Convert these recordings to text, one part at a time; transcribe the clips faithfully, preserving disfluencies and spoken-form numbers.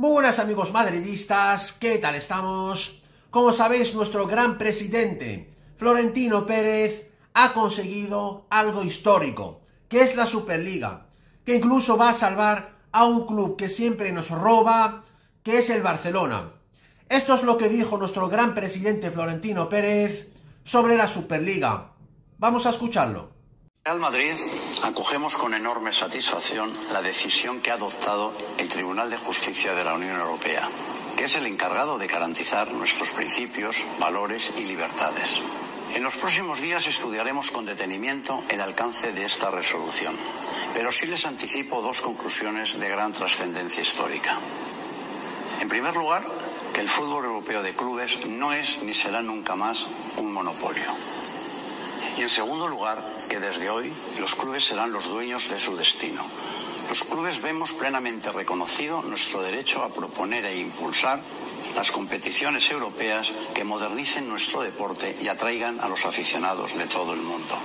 Buenas amigos madridistas, ¿qué tal estamos? Como sabéis, nuestro gran presidente, Florentino Pérez, ha conseguido algo histórico, que es la Superliga, que incluso va a salvar a un club que siempre nos roba, que es el Barcelona. Esto es lo que dijo nuestro gran presidente Florentino Pérez sobre la Superliga. Vamos a escucharlo. Real Madrid acogemos con enorme satisfacción la decisión que ha adoptado el Tribunal de Justicia de la Unión Europea, que es el encargado de garantizar nuestros principios, valores y libertades. En los próximos días estudiaremos con detenimiento el alcance de esta resolución, pero sí les anticipo dos conclusiones de gran trascendencia histórica. En primer lugar, que el fútbol europeo de clubes no es ni será nunca más un monopolio. Y en segundo lugar, que desde hoy los clubes serán los dueños de su destino. Los clubes vemos plenamente reconocido nuestro derecho a proponer e impulsar las competiciones europeas que modernicen nuestro deporte y atraigan a los aficionados de todo el mundo.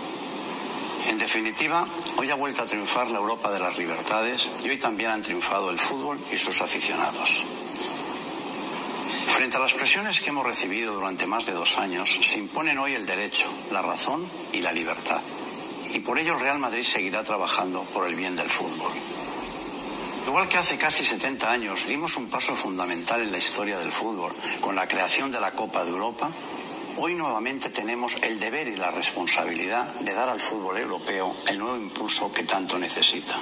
En definitiva, hoy ha vuelto a triunfar la Europa de las libertades y hoy también han triunfado el fútbol y sus aficionados. Frente a las presiones que hemos recibido durante más de dos años, se imponen hoy el derecho, la razón y la libertad. Y por ello el Real Madrid seguirá trabajando por el bien del fútbol. Igual que hace casi setenta años dimos un paso fundamental en la historia del fútbol con la creación de la Copa de Europa, hoy nuevamente tenemos el deber y la responsabilidad de dar al fútbol europeo el nuevo impulso que tanto necesita.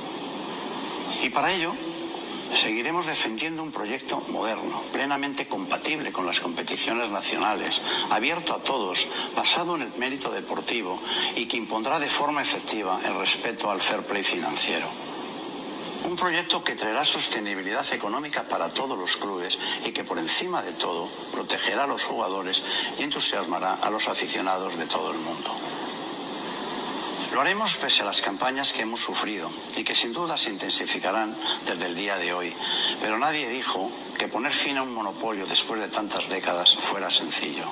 Y para ello seguiremos defendiendo un proyecto moderno, plenamente compatible con las competiciones nacionales, abierto a todos, basado en el mérito deportivo y que impondrá de forma efectiva el respeto al fair play financiero. Un proyecto que traerá sostenibilidad económica para todos los clubes y que por encima de todo protegerá a los jugadores y entusiasmará a los aficionados de todo el mundo. Lo haremos pese a las campañas que hemos sufrido y que sin duda se intensificarán desde el día de hoy, pero nadie dijo que poner fin a un monopolio después de tantas décadas fuera sencillo.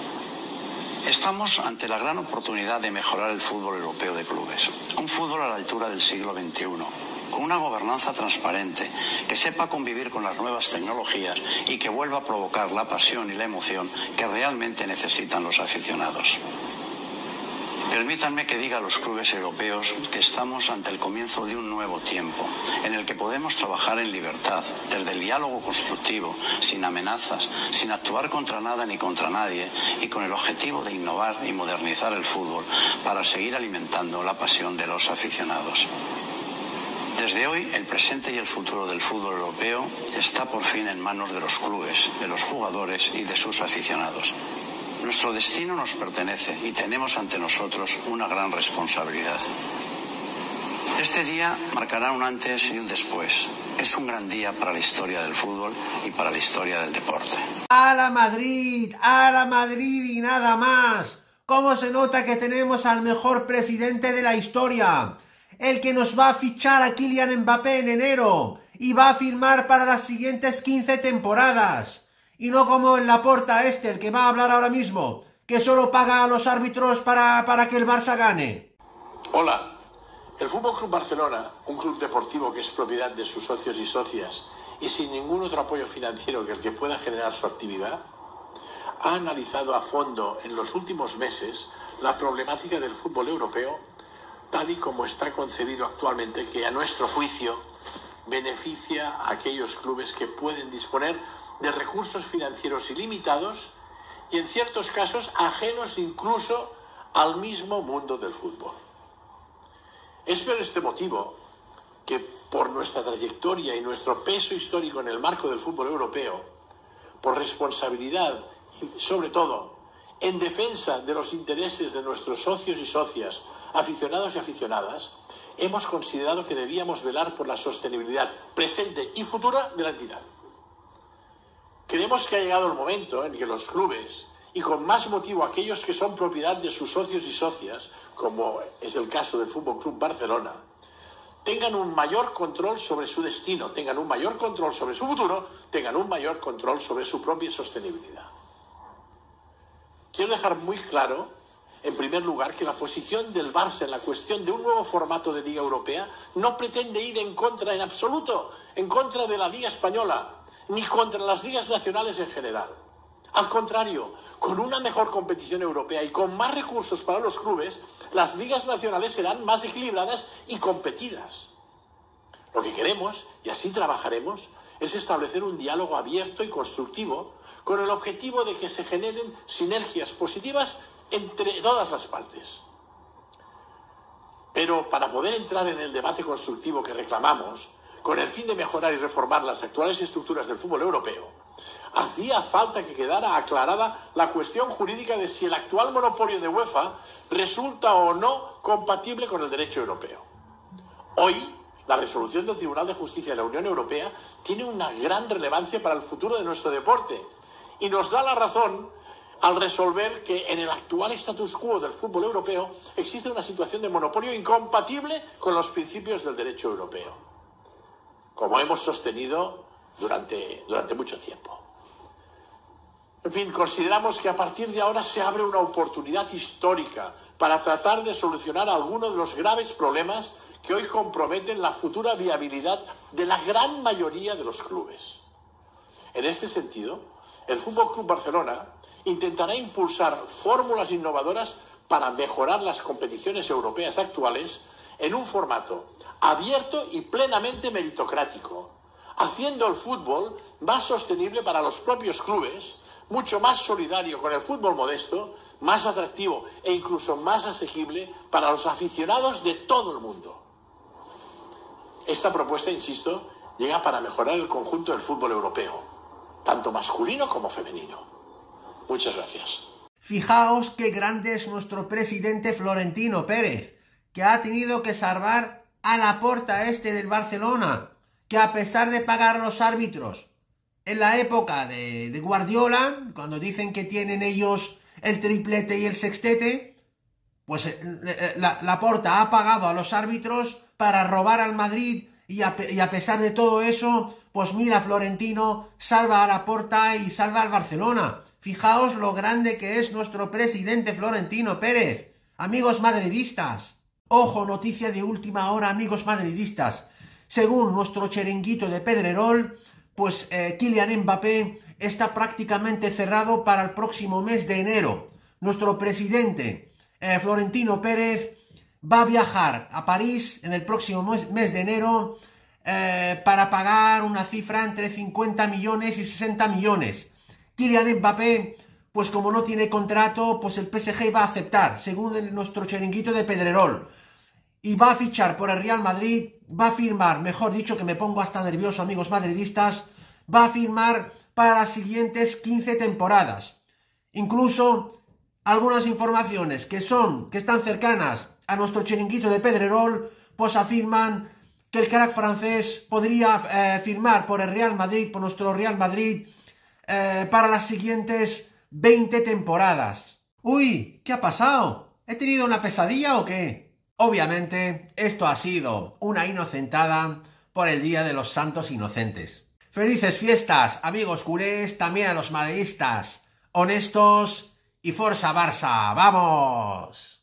Estamos ante la gran oportunidad de mejorar el fútbol europeo de clubes, un fútbol a la altura del siglo veintiuno, con una gobernanza transparente, que sepa convivir con las nuevas tecnologías y que vuelva a provocar la pasión y la emoción que realmente necesitan los aficionados. Permítanme que diga a los clubes europeos que estamos ante el comienzo de un nuevo tiempo, en el que podemos trabajar en libertad, desde el diálogo constructivo, sin amenazas, sin actuar contra nada ni contra nadie, y con el objetivo de innovar y modernizar el fútbol para seguir alimentando la pasión de los aficionados. Desde hoy, el presente y el futuro del fútbol europeo está por fin en manos de los clubes, de los jugadores y de sus aficionados. Nuestro destino nos pertenece y tenemos ante nosotros una gran responsabilidad. Este día marcará un antes y un después. Es un gran día para la historia del fútbol y para la historia del deporte. ¡A la Madrid! ¡A la Madrid y nada más! ¿Cómo se nota que tenemos al mejor presidente de la historia? El que nos va a fichar a Kylian Mbappé en enero y va a firmar para las siguientes quince temporadas. Y no como el Laporta este, el que va a hablar ahora mismo, que solo paga a los árbitros para, para que el Barça gane. Hola. El F C Barcelona, un club deportivo que es propiedad de sus socios y socias y sin ningún otro apoyo financiero que el que pueda generar su actividad, ha analizado a fondo en los últimos meses la problemática del fútbol europeo tal y como está concebido actualmente, que a nuestro juicio beneficia a aquellos clubes que pueden disponer de recursos financieros ilimitados y en ciertos casos ajenos incluso al mismo mundo del fútbol. Es por este motivo que, por nuestra trayectoria y nuestro peso histórico en el marco del fútbol europeo, por responsabilidad y sobre todo en defensa de los intereses de nuestros socios y socias, aficionados y aficionadas, hemos considerado que debíamos velar por la sostenibilidad presente y futura de la entidad. Creemos que ha llegado el momento en que los clubes, y con más motivo aquellos que son propiedad de sus socios y socias, como es el caso del F C Barcelona, tengan un mayor control sobre su destino, tengan un mayor control sobre su futuro, tengan un mayor control sobre su propia sostenibilidad. Quiero dejar muy claro en primer lugar, que la posición del Barça en la cuestión de un nuevo formato de Liga Europea no pretende ir en contra, en absoluto, en contra de la Liga Española, ni contra las ligas nacionales en general. Al contrario, con una mejor competición europea y con más recursos para los clubes, las ligas nacionales serán más equilibradas y competidas. Lo que queremos, y así trabajaremos, es establecer un diálogo abierto y constructivo con el objetivo de que se generen sinergias positivas entre todas las partes. Pero para poder entrar en el debate constructivo que reclamamos, con el fin de mejorar y reformar las actuales estructuras del fútbol europeo, hacía falta que quedara aclarada la cuestión jurídica de si el actual monopolio de UEFA resulta o no compatible con el derecho europeo. Hoy, la resolución del Tribunal de Justicia de la Unión Europea tiene una gran relevancia para el futuro de nuestro deporte y nos da la razón al resolver que en el actual status quo del fútbol europeo existe una situación de monopolio incompatible con los principios del derecho europeo, como hemos sostenido durante, durante mucho tiempo. En fin, consideramos que a partir de ahora se abre una oportunidad histórica para tratar de solucionar algunos de los graves problemas que hoy comprometen la futura viabilidad de la gran mayoría de los clubes. En este sentido, el F C Barcelona intentará impulsar fórmulas innovadoras para mejorar las competiciones europeas actuales en un formato abierto y plenamente meritocrático, haciendo el fútbol más sostenible para los propios clubes, mucho más solidario con el fútbol modesto, más atractivo e incluso más asequible para los aficionados de todo el mundo. Esta propuesta, insisto, llega para mejorar el conjunto del fútbol europeo, tanto masculino como femenino. Muchas gracias. Fijaos qué grande es nuestro presidente Florentino Pérez, que ha tenido que salvar a Laporta este del Barcelona, que a pesar de pagar a los árbitros en la época de, de Guardiola, cuando dicen que tienen ellos el triplete y el sextete, pues la, Laporta ha pagado a los árbitros para robar al Madrid y a, y a pesar de todo eso, pues mira, Florentino salva a Laporta y salva al Barcelona. Fijaos lo grande que es nuestro presidente Florentino Pérez. Amigos madridistas, ojo, noticia de última hora, amigos madridistas. Según nuestro chiringuito de Pedrerol, pues eh, Kylian Mbappé está prácticamente cerrado para el próximo mes de enero. Nuestro presidente eh, Florentino Pérez va a viajar a París en el próximo mes, mes de enero eh, para pagar una cifra entre cincuenta millones y sesenta millones. Kylian Mbappé, pues como no tiene contrato, pues el P S G va a aceptar, según el, nuestro chiringuito de Pedrerol. Y va a fichar por el Real Madrid, va a firmar, mejor dicho, que me pongo hasta nervioso, amigos madridistas, va a firmar para las siguientes quince temporadas. Incluso algunas informaciones que son, que están cercanas a nuestro chiringuito de Pedrerol, pues afirman que el crack francés podría eh, firmar por el Real Madrid, por nuestro Real Madrid, eh, para las siguientes veinte temporadas. Uy, ¿qué ha pasado? ¿He tenido una pesadilla o qué? Obviamente, esto ha sido una inocentada por el Día de los Santos Inocentes. Felices fiestas, amigos culés, también a los madridistas, honestos y Forza Barça, ¡vamos!